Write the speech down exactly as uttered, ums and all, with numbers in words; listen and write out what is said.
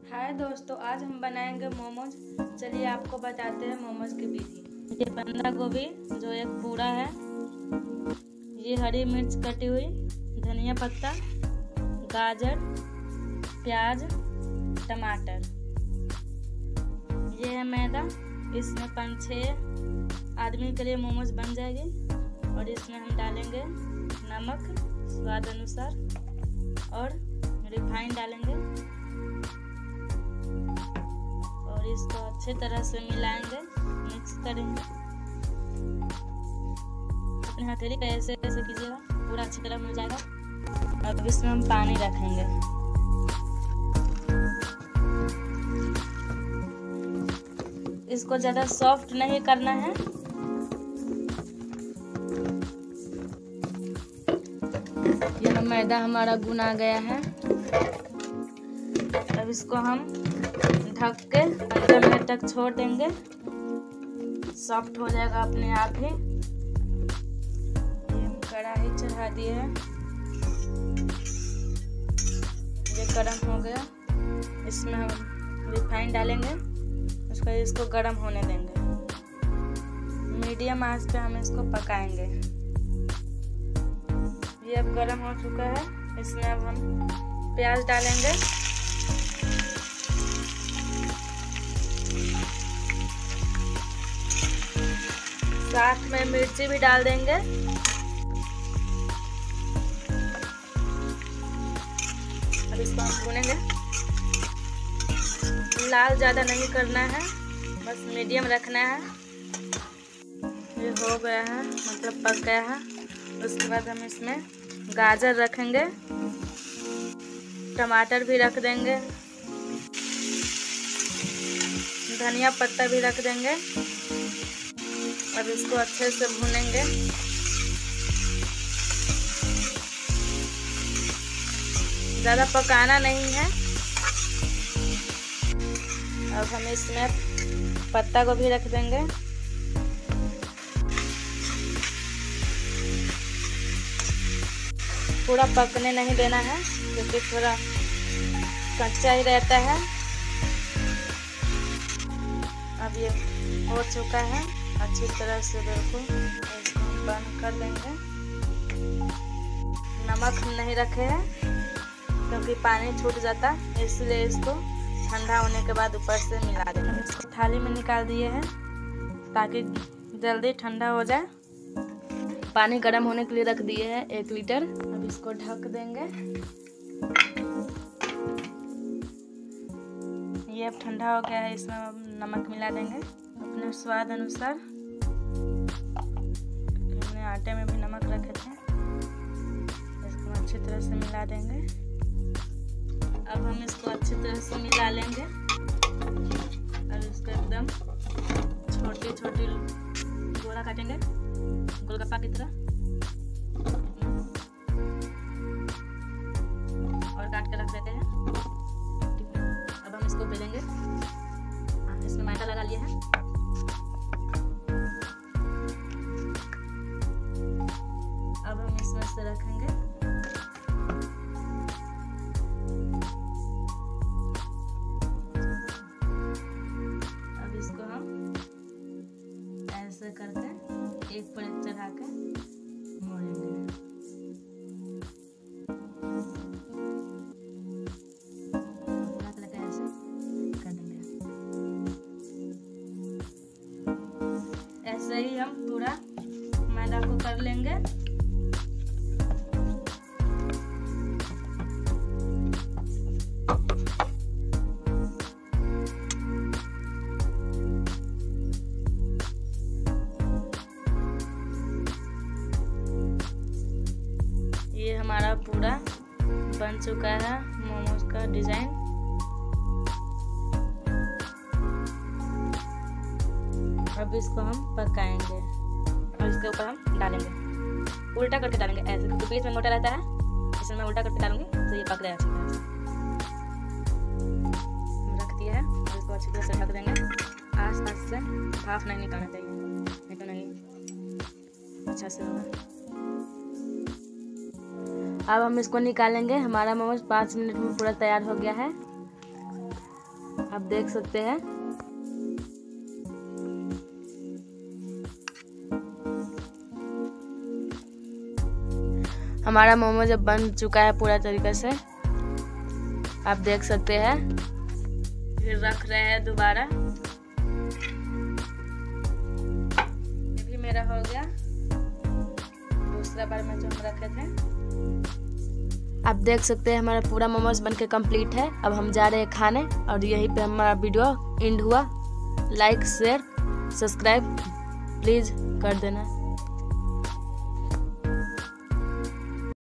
हाय दोस्तों, आज हम बनाएंगे मोमोज। चलिए आपको बताते हैं मोमोज की विधि। ये बंदा गोभी जो एक पूरा है, ये हरी मिर्च कटी हुई, धनिया पत्ता, गाजर, प्याज, टमाटर। ये है मैदा। इसमें पाँच छः आदमी के लिए मोमोज बन जाएगी। और इसमें हम डालेंगे नमक स्वाद अनुसार और रिफाइंड डालेंगे और इसको अच्छे तरह से मिलाएंगे, मिक्स करेंगे। अपने हथेली पे ऐसे ऐसे कीजिएगा, पूरा अच्छी तरह मिल जाएगा। अब इसमें हम पानी रखेंगे। इसको ज़्यादा सॉफ्ट नहीं करना है। यह मैदा हमारा गुना गया है। अब इसको हम ढक के पंद्रह मिनट तक छोड़ देंगे, सॉफ्ट हो जाएगा अपने आप ही। ये हम कढ़ाई चढ़ा दिए हैं, ये गरम हो गया। इसमें हम रिफाइंड डालेंगे, उसको इसको गरम होने देंगे। मीडियम आंच पे हम इसको पकाएंगे। ये अब गरम हो चुका है। इसमें अब हम प्याज डालेंगे, साथ में मिर्ची भी डाल देंगे। अब इसको हम भूनेंगे। लाल ज़्यादा नहीं करना है, बस मीडियम रखना है। ये हो गया है, मतलब पक गया है। उसके बाद हम इसमें गाजर रखेंगे, टमाटर भी रख देंगे, धनिया पत्ता भी रख देंगे। अब इसको अच्छे से भूनेंगे। ज़्यादा पकाना नहीं है। अब हम इसमें पत्ता को भी रख देंगे। पूरा पकने नहीं देना है, क्योंकि थोड़ा कच्चा ही रहता है। अब ये हो चुका है अच्छी तरह से। बिल्कुल इसको हम बंद कर देंगे। नमक हम नहीं रखे हैं, क्योंकि पानी छूट जाता, इसलिए इसको ठंडा होने के बाद ऊपर से मिला देंगे। इसको थाली में निकाल दिए हैं ताकि जल्दी ठंडा हो जाए। पानी गर्म होने के लिए रख दिए हैं एक लीटर। अब इसको ढक देंगे। ये अब ठंडा हो गया है। इसमें अब नमक मिला देंगे अपने स्वाद अनुसार। हमने आटे में भी नमक रखे थे। इसको अच्छी तरह से मिला देंगे। अब हम इसको अच्छी तरह से मिला लेंगे और इसको एकदम छोटी छोटी गोला काटेंगे, गोलगप्पा की तरह, और काट के रख देते हैं। अब हम इसको बेलेंगे। इसमें मैदा लगा लिया है। अब हम इसमें से रखेंगे। अब इसको हम ऐसे करके एक पर चढ़ा के मोड़ेंगे। ऐसे कर देंगे। ऐसे ही हम पूरा मैदा को कर लेंगे। ये हमारा पूरा बन चुका है मोमोज का डिजाइन। अब इसको हम पकाएंगे और इसके ऊपर हम डालेंगे, उल्टा करके डालेंगे ऐसे, क्योंकि बीच में मोटा रहता है। इसमें मैं उल्टा करके डालूंगी तो ये पक जाएगा अच्छी तरह से। हम रख दिया है और इसको अच्छी तरह से ढक देंगे। आस पास से भाप नहीं निकालना चाहिए, नहीं तो नहीं अच्छा से होगा। अब हम इसको निकालेंगे। हमारा मोमोज पाँच मिनट में पूरा तैयार हो गया है। आप देख सकते हैं। हमारा मोमोज अब बन चुका है पूरा तरीके से, आप देख सकते हैं। फिर रख रहे हैं दोबारा, ये भी मेरा हो गया दूसरा बार में जो हम रखे थे। आप देख सकते हैं हमारा पूरा मोमोज बनके कंप्लीट है। अब हम जा रहे हैं खाने, और यहीं पे हमारा वीडियो एंड हुआ। लाइक शेयर सब्सक्राइब प्लीज़ कर देना।